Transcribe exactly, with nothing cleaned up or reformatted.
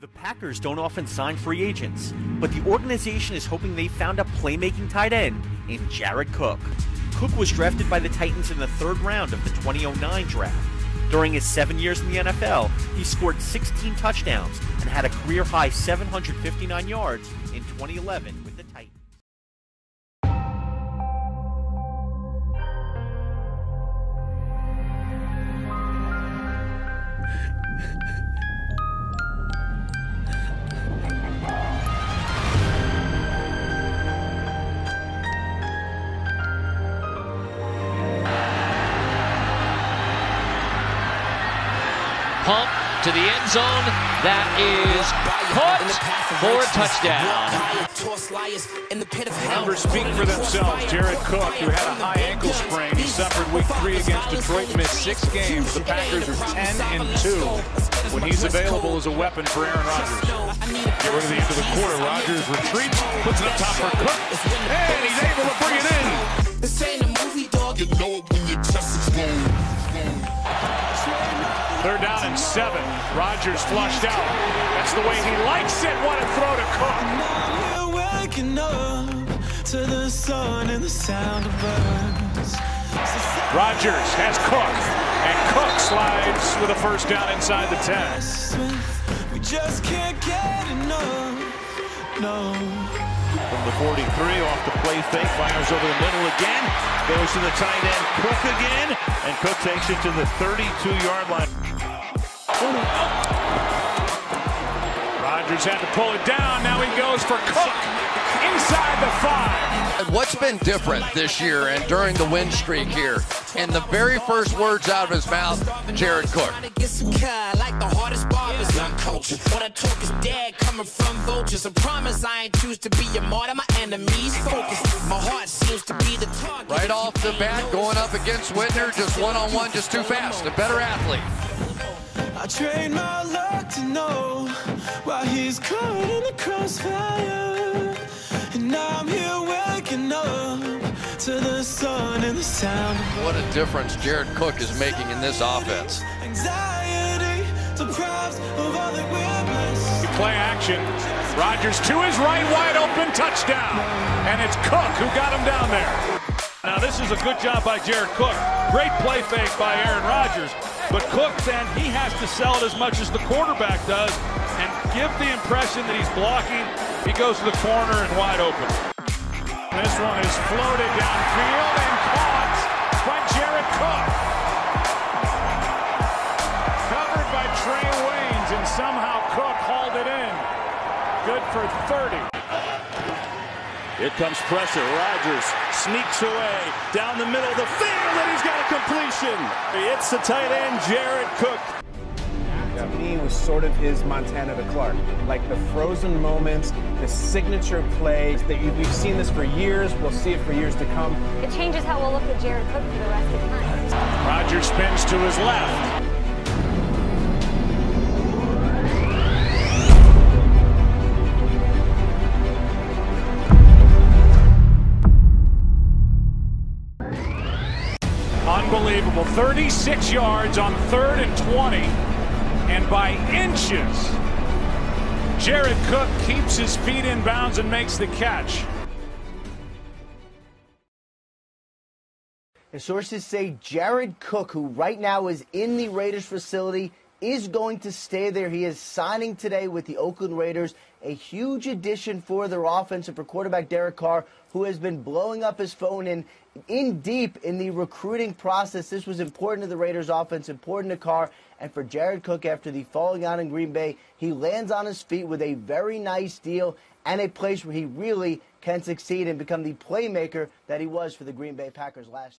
Packers don't often sign free agents, but the organization is hoping they found a playmaking tight end named Jared Cook. Cook was drafted by the Titans in the third round of the twenty oh nine draft. During his seven years in the N F L, he scored sixteen touchdowns and had a career-high seven hundred fifty-nine yards in twenty eleven with the Titans. Pump to the end zone. That is caught for a touchdown. Numbers speak for themselves. Jared Cook, who had a high ankle sprain, he suffered week three against Detroit, missed six games. The Packers are ten and two when he's available as a weapon for Aaron Rodgers. Get rid of the end of the quarter. Rodgers retreats, puts it up top for Cook, and he's able to bring it in. This ain't a movie, dog. You know it when you just explode. Third down and seven. Rodgers flushed out. That's the way he likes it. What a throw to Cook. Now we're waking up to the sun and the sound of birds. Rodgers has Cook, and Cook slides with a first down inside the ten. We just can't get enough. No. From the forty-three, off the play fake, fires over the middle again, goes to the tight end, Cook again, and Cook takes it to the thirty-two yard line. Rodgers had to pull it down, now he goes for Cook, inside the five. What's been different this year and during the win streak here? And the very first words out of his mouth, Jared Cook. What I talk is dead, coming from vultures. I promise I ain't choose to be a martyr. My enemies focus. My heart seems to be the target. Right off the bat, going up against Whitner, just one-on-one, just too fast. A better athlete. I train my luck to know why he's caught in the crossfire. And now I'm here waking up to the sun and the sound of what a difference Jared Cook is making in this offense. anxiety, deprived of all that we're blessed. Play action. Rodgers to his right, wide open, touchdown. And it's Cook who got him down there. Now this is a good job by Jared Cook. Great play fake by Aaron Rodgers. But Cook then, he has to sell it as much as the quarterback does and give the impression that he's blocking. He goes to the corner and wide open. This one is floated downfield and caught by Jared Cook. Covered by Trey Waynes, and somehow Cook hauled it in. Good for thirty. Here comes pressure. Rodgers sneaks away down the middle of the field, and he's got a completion. It's the tight end, Jared Cook. To me, was sort of his Montana to Clark, like the frozen moments, the signature plays. That you, we've seen this for years. We'll see it for years to come. It changes how we'll look at Jared Cook for the rest of the time. Rodgers spins to his left. Unbelievable. thirty-six yards on third and twenty. And by inches, Jared Cook keeps his feet in bounds and makes the catch. And sources say Jared Cook, who right now is in the Raiders facility, is going to stay there. He is signing today with the Oakland Raiders, a huge addition for their offense and for quarterback Derek Carr, who has been blowing up his phone in, in deep in the recruiting process. This was important to the Raiders offense, important to Carr, and for Jared Cook after the falling out in Green Bay, he lands on his feet with a very nice deal and a place where he really can succeed and become the playmaker that he was for the Green Bay Packers last year.